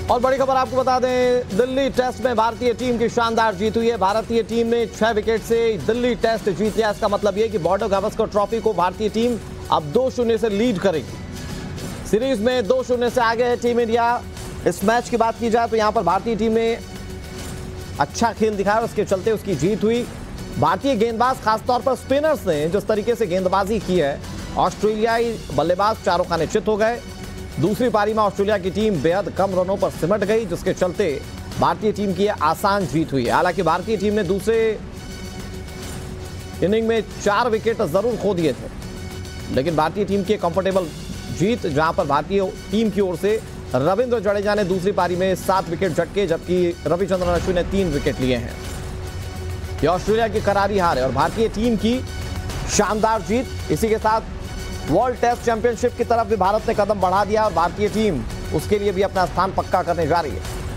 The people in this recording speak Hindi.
और बड़ी खबर आपको बता दें, दिल्ली टेस्ट में भारतीय टीम की शानदार जीत हुई है। भारतीय टीम ने 6 विकेट से दिल्ली टेस्ट जीत लिया। इसका मतलब यह कि बॉर्डर गावस्कर ट्रॉफी को भारतीय टीम अब 2-0 से लीड करेगी। सीरीज में 2-0 से आगे है टीम इंडिया। इस मैच की बात की जाए तो यहां पर भारतीय टीम ने अच्छा खेल दिखाया, उसके चलते उसकी जीत हुई। भारतीय गेंदबाज खासतौर पर स्पिनर्स ने जिस तरीके से गेंदबाजी की है, ऑस्ट्रेलियाई बल्लेबाज चारों खाने चित हो गए। दूसरी पारी में ऑस्ट्रेलिया की टीम बेहद कम रनों पर सिमट गई, जिसके चलते भारतीय टीम की आसान जीत हुई। हालांकि भारतीय टीम ने दूसरे इनिंग में 4 विकेट जरूर खो दिए थे, लेकिन भारतीय टीम की कंफर्टेबल जीत, जहां पर भारतीय टीम की ओर से रविंद्र जडेजा ने दूसरी पारी में 7 विकेट झटके, जबकि रविचंद्रन अश्विन ने 3 विकेट लिए हैं। यह ऑस्ट्रेलिया की करारी हार है और भारतीय टीम की शानदार जीत। इसी के साथ वर्ल्ड टेस्ट चैंपियनशिप की तरफ भी भारत ने कदम बढ़ा दिया और भारतीय टीम उसके लिए भी अपना स्थान पक्का करने जा रही है।